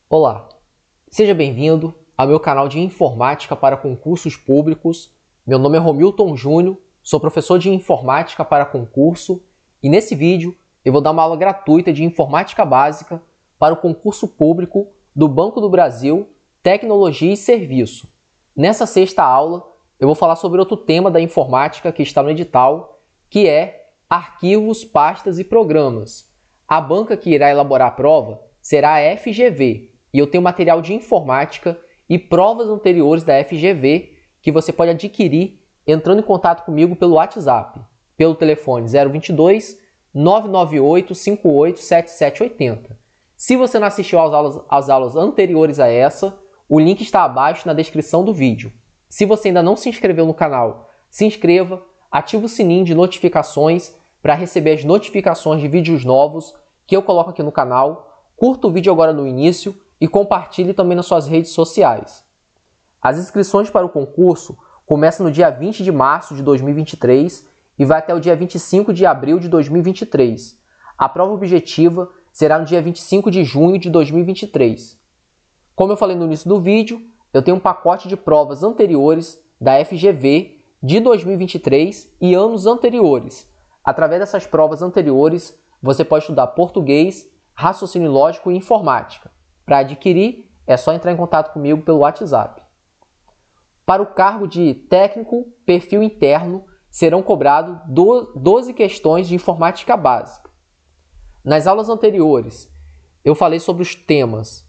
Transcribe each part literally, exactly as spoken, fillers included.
Olá, seja bem-vindo ao meu canal de Informática para Concursos Públicos. Meu nome é Romilton Júnior, sou professor de Informática para Concurso e nesse vídeo eu vou dar uma aula gratuita de Informática Básica para o concurso público do Banco do Brasil, Tecnologia e Serviço. Nessa sexta aula eu vou falar sobre outro tema da informática que está no edital, que é arquivos, pastas e programas. A banca que irá elaborar a prova será a F G V, e eu tenho material de informática e provas anteriores da F G V que você pode adquirir entrando em contato comigo pelo WhatsApp, pelo telefone zero dois dois, nove nove oito, cinco oito sete sete oito zero. Se você não assistiu às aulas, às aulas anteriores a essa, o link está abaixo na descrição do vídeo. Se você ainda não se inscreveu no canal, se inscreva, ative o sininho de notificações para receber as notificações de vídeos novos que eu coloco aqui no canal. Curta o vídeo agora no início e compartilhe também nas suas redes sociais. As inscrições para o concurso começam no dia vinte de março de dois mil e vinte e três e vai até o dia vinte e cinco de abril de dois mil e vinte e três. A prova objetiva será no dia vinte e cinco de junho de dois mil e vinte e três. Como eu falei no início do vídeo, eu tenho um pacote de provas anteriores da F G V de dois mil e vinte e três e anos anteriores. Através dessas provas anteriores, você pode estudar português, raciocínio lógico e informática. Para adquirir, é só entrar em contato comigo pelo WhatsApp. Para o cargo de técnico perfil interno, serão cobrados doze questões de informática básica. Nas aulas anteriores, eu falei sobre os temas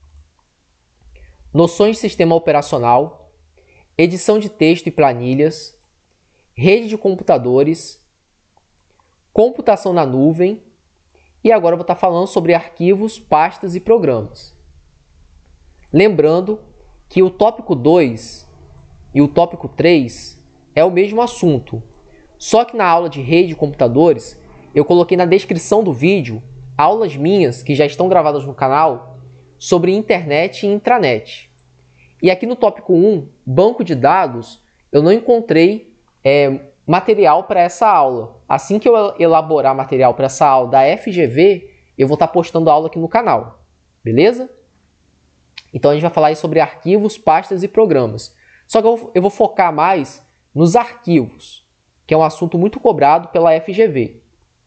noções de sistema operacional, edição de texto e planilhas, rede de computadores, computação na nuvem, e agora eu vou estar falando sobre arquivos, pastas e programas. Lembrando que o tópico dois e o tópico três é o mesmo assunto, só que na aula de rede de computadores eu coloquei na descrição do vídeo aulas minhas que já estão gravadas no canal sobre internet e intranet. E aqui no tópico um, banco de dados, eu não encontrei é, material para essa aula. Assim que eu elaborar material para essa aula da F G V, eu vou estar postando a aula aqui no canal. Beleza? Então a gente vai falar aí sobre arquivos, pastas e programas. Só que eu, eu vou focar mais nos arquivos, que é um assunto muito cobrado pela F G V.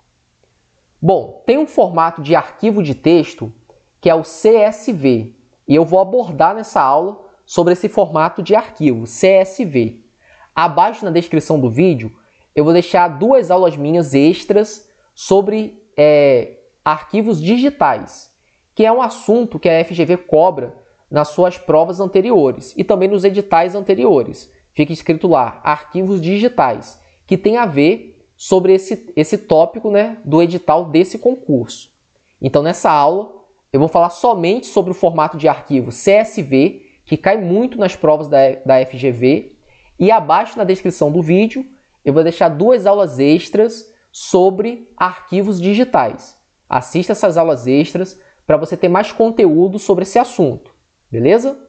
Bom, tem um formato de arquivo de texto que é o C S V. E eu vou abordar nessa aula sobre esse formato de arquivo, C S V. Abaixo na descrição do vídeo, eu vou deixar duas aulas minhas extras sobre é, arquivos digitais, que é um assunto que a F G V cobra nas suas provas anteriores e também nos editais anteriores. Fica escrito lá, arquivos digitais, que tem a ver sobre esse, esse tópico, né, do edital desse concurso. Então, nessa aula, eu vou falar somente sobre o formato de arquivo C S V, que cai muito nas provas da, da F G V, e abaixo na descrição do vídeo, eu vou deixar duas aulas extras sobre arquivos digitais. Assista essas aulas extras para você ter mais conteúdo sobre esse assunto, beleza?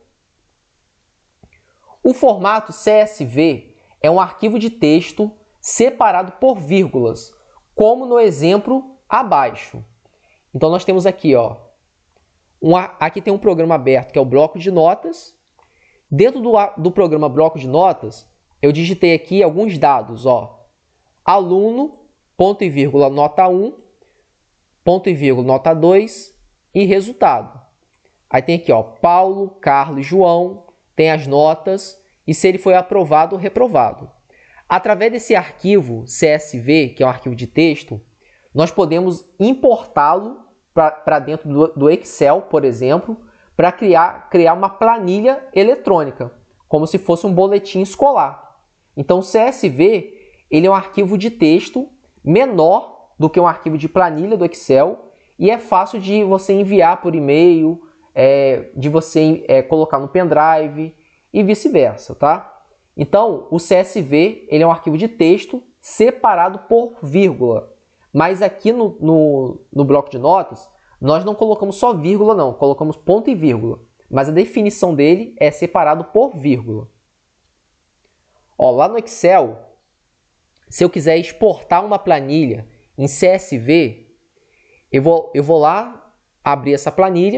O formato C S V é um arquivo de texto separado por vírgulas, como no exemplo abaixo. Então nós temos aqui, ó, um, aqui tem um programa aberto que é o bloco de notas. Dentro do, do programa bloco de notas, eu digitei aqui alguns dados, ó, aluno, ponto e vírgula, nota um, ponto e vírgula, nota dois e resultado. Aí tem aqui, ó, Paulo, Carlos, João, tem as notas e se ele foi aprovado ou reprovado. Através desse arquivo C S V, que é um arquivo de texto, nós podemos importá-lo para dentro do, do Excel, por exemplo, para criar, criar uma planilha eletrônica, como se fosse um boletim escolar. Então, o C S V ele é um arquivo de texto menor do que um arquivo de planilha do Excel e é fácil de você enviar por e-mail, é, de você é, colocar no pendrive e vice-versa, tá? Então, o C S V ele é um arquivo de texto separado por vírgula. Mas aqui no, no, no bloco de notas, nós não colocamos só vírgula, não. Colocamos ponto e vírgula. Mas a definição dele é separado por vírgula. Ó, lá no Excel, se eu quiser exportar uma planilha em C S V, eu vou, eu vou lá abrir essa planilha,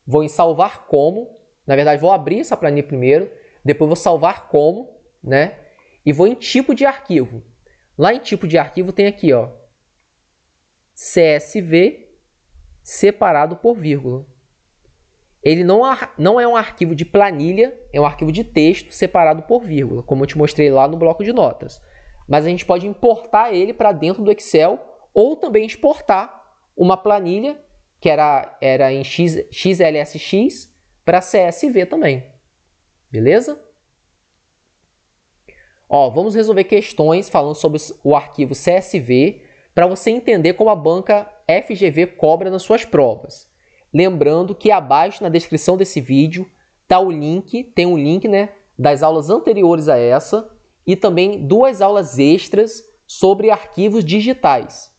vou em salvar como, na verdade vou abrir essa planilha primeiro, depois vou salvar como, né? E vou em tipo de arquivo. Lá em tipo de arquivo tem aqui, ó, C S V separado por vírgula. Ele não, não é um arquivo de planilha, é um arquivo de texto separado por vírgula, como eu te mostrei lá no bloco de notas. Mas a gente pode importar ele para dentro do Excel ou também exportar uma planilha que era, era em X, X L S X para C S V também. Beleza? Ó, vamos resolver questões falando sobre o arquivo C S V para você entender como a banca F G V cobra nas suas provas. Lembrando que abaixo na descrição desse vídeo tá o link, tem um link, né, das aulas anteriores a essa e também duas aulas extras sobre arquivos digitais.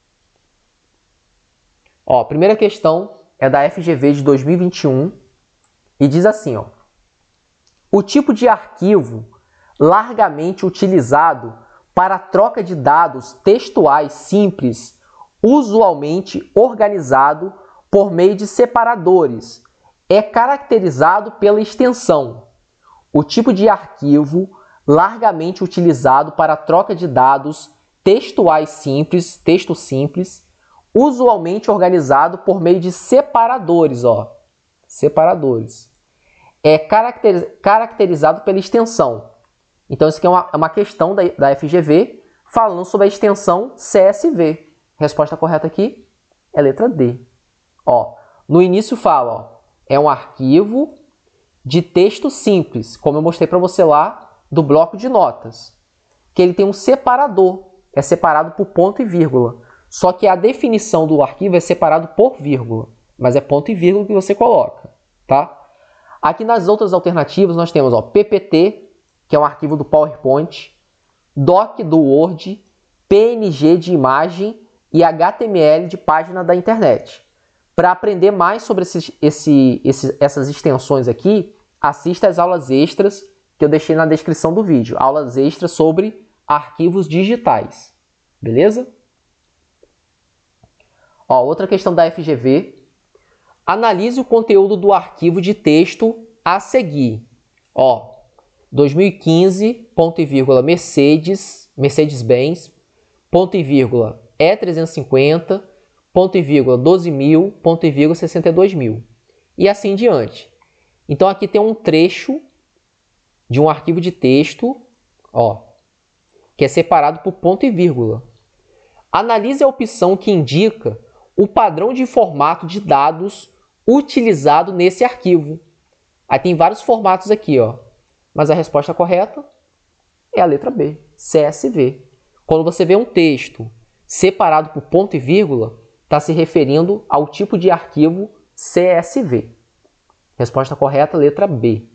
Ó, a primeira questão é da F G V de dois mil e vinte e um e diz assim, ó: o tipo de arquivo largamente utilizado para a troca de dados textuais simples, usualmente organizado por meio de separadores, é caracterizado pela extensão. O tipo de arquivo largamente utilizado para a troca de dados textuais simples, texto simples, usualmente organizado por meio de separadores, ó, separadores, é caracterizado pela extensão. Então, isso aqui é uma, é uma questão da, da F G V falando sobre a extensão C S V. Resposta correta aqui é a letra D. Ó, no início fala, ó, é um arquivo de texto simples, como eu mostrei para você lá do bloco de notas, que ele tem um separador, é separado por ponto e vírgula. Só que a definição do arquivo é separado por vírgula, mas é ponto e vírgula que você coloca, tá? Aqui nas outras alternativas nós temos, ó, P P T, que é um arquivo do PowerPoint, Doc do Word, P N G de imagem e H T M L de página da internet. Para aprender mais sobre esses, esse, esse, essas extensões aqui, assista às aulas extras que eu deixei na descrição do vídeo. Aulas extras sobre arquivos digitais. Beleza? Ó, outra questão da F G V. Analise o conteúdo do arquivo de texto a seguir. Ó, dois mil e quinze, ponto e vírgula, Mercedes, Mercedes-Benz, ponto e vírgula, E trezentos e cinquenta, ponto e vírgula, doze mil, ponto e vírgula, sessenta e dois mil. E assim diante. Então aqui tem um trecho de um arquivo de texto, ó, que é separado por ponto e vírgula. Analise a opção que indica o padrão de formato de dados utilizado nesse arquivo. Aí tem vários formatos aqui, ó. Mas a resposta correta é a letra B, C S V. Quando você vê um texto separado por ponto e vírgula, está se referindo ao tipo de arquivo C S V. Resposta correta, letra B.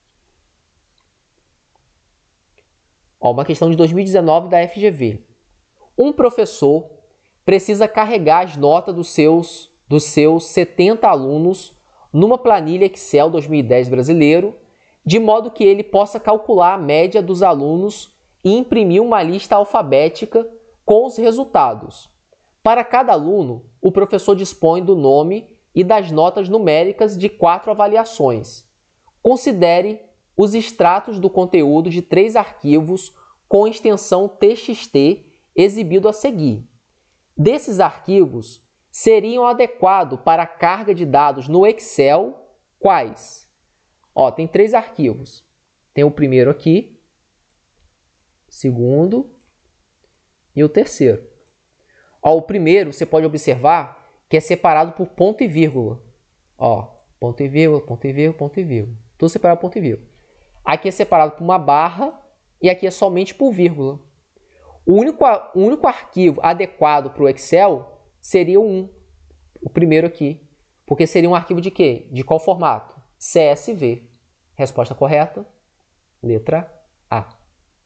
Ó, uma questão de dois mil e dezenove da F G V. Um professor precisa carregar as notas dos seus, dos seus setenta alunos numa planilha Excel dois mil e dez brasileiro, de modo que ele possa calcular a média dos alunos e imprimir uma lista alfabética com os resultados. Para cada aluno, o professor dispõe do nome e das notas numéricas de quatro avaliações. Considere os extratos do conteúdo de três arquivos com extensão T X T exibido a seguir. Desses arquivos, seriam adequados para a carga de dados no Excel quais? Ó, tem três arquivos. Tem o primeiro aqui, segundo e o terceiro. Ó, o primeiro você pode observar que é separado por ponto e vírgula. Ó, ponto e vírgula, ponto e vírgula, ponto e vírgula. Tudo separado por ponto e vírgula. Aqui é separado por uma barra e aqui é somente por vírgula. O único, o único arquivo adequado para o Excel seria o um, o primeiro aqui. Porque seria um arquivo de quê? De qual formato? C S V. Resposta correta, letra A.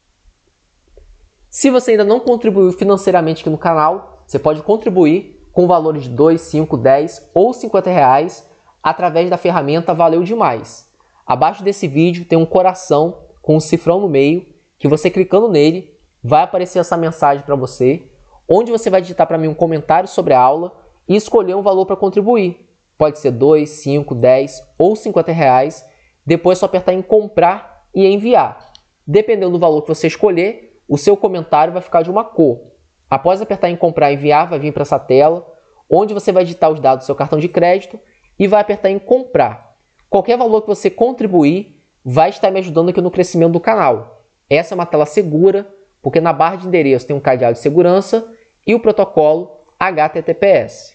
Se você ainda não contribuiu financeiramente aqui no canal, você pode contribuir com valores de dois, cinco, dez ou cinquenta reais através da ferramenta Valeu Demais. Abaixo desse vídeo tem um coração com um cifrão no meio, que você clicando nele, vai aparecer essa mensagem para você, onde você vai digitar para mim um comentário sobre a aula e escolher um valor para contribuir. pode ser dois, cinco, dez ou cinquenta reais. Depois é só apertar em comprar e enviar. Dependendo do valor que você escolher, o seu comentário vai ficar de uma cor. Após apertar em comprar e enviar, vai vir para essa tela, onde você vai digitar os dados do seu cartão de crédito e vai apertar em comprar. Qualquer valor que você contribuir vai estar me ajudando aqui no crescimento do canal. Essa é uma tela segura, porque na barra de endereço tem um cadeado de segurança e o protocolo H T T P S.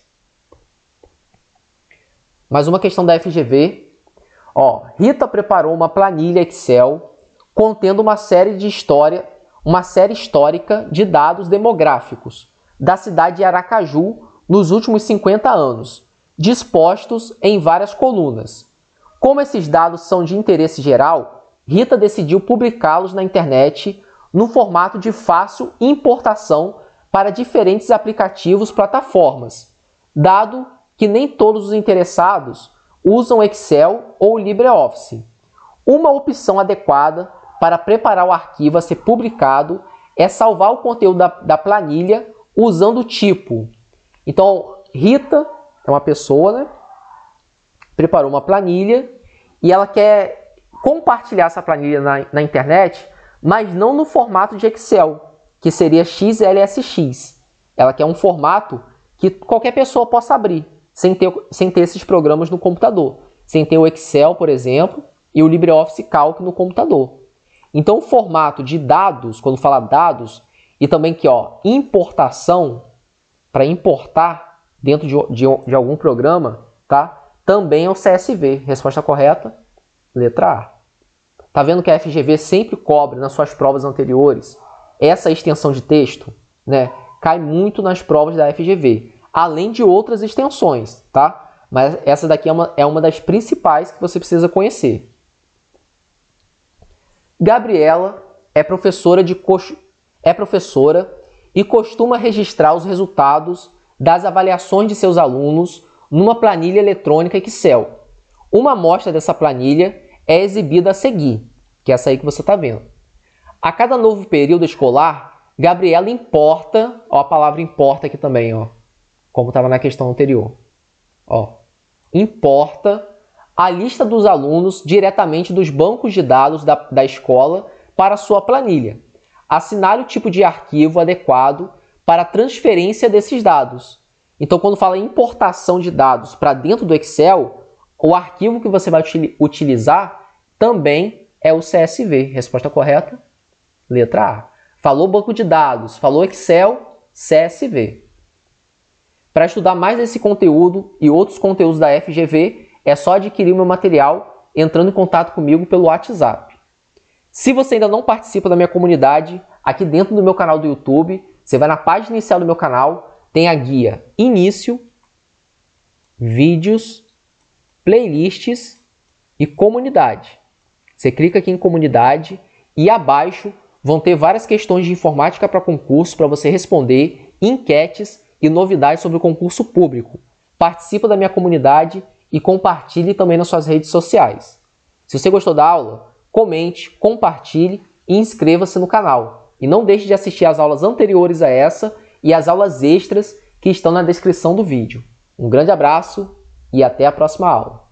Mais uma questão da F G V. Ó, Rita preparou uma planilha Excel contendo uma série de história, uma série histórica de dados demográficos da cidade de Aracaju nos últimos cinquenta anos, dispostos em várias colunas. Como esses dados são de interesse geral, Rita decidiu publicá-los na internet no formato de fácil importação para diferentes aplicativos e plataformas, dado que nem todos os interessados usam Excel ou LibreOffice. Uma opção adequada para preparar o arquivo a ser publicado é salvar o conteúdo da, da planilha usando o tipo. Então, Rita é uma pessoa, né? Preparou uma planilha e ela quer compartilhar essa planilha na, na internet, mas não no formato de Excel, que seria X L S X. Ela quer um formato que qualquer pessoa possa abrir, sem ter, sem ter esses programas no computador. Sem ter o Excel, por exemplo, e o LibreOffice Calc no computador. Então, o formato de dados, quando fala dados, e também que ó, importação, para importar dentro de, de, de algum programa, tá? Também é o C S V. Resposta correta, letra A. Tá vendo que a F G V sempre cobre nas suas provas anteriores essa extensão de texto, né? Cai muito nas provas da F G V, além de outras extensões, tá? Mas essa daqui é uma, é uma das principais que você precisa conhecer. Gabriela é professora, de co... é professora e costuma registrar os resultados das avaliações de seus alunos numa planilha eletrônica Excel. Uma amostra dessa planilha é exibida a seguir, que é essa aí que você está vendo. A cada novo período escolar, Gabriela importa, ó, a palavra importa aqui também, ó, como estava na questão anterior. Ó, importa a lista dos alunos diretamente dos bancos de dados da, da escola para sua planilha. Assinale o tipo de arquivo adequado para a transferência desses dados. Então, quando fala em importação de dados para dentro do Excel, o arquivo que você vai utilizar também é o C S V. Resposta correta, letra A. Falou banco de dados, falou Excel, C S V. Para estudar mais esse conteúdo e outros conteúdos da F G V, é só adquirir o meu material entrando em contato comigo pelo WhatsApp. Se você ainda não participa da minha comunidade, aqui dentro do meu canal do YouTube, você vai na página inicial do meu canal, tem a guia Início, Vídeos, Playlists e Comunidade. Você clica aqui em Comunidade e abaixo vão ter várias questões de informática para concurso para você responder, enquetes e novidades sobre o concurso público. Participa da minha comunidade e compartilhe também nas suas redes sociais. Se você gostou da aula, comente, compartilhe e inscreva-se no canal. E não deixe de assistir às aulas anteriores a essa e às aulas extras que estão na descrição do vídeo. Um grande abraço e até a próxima aula.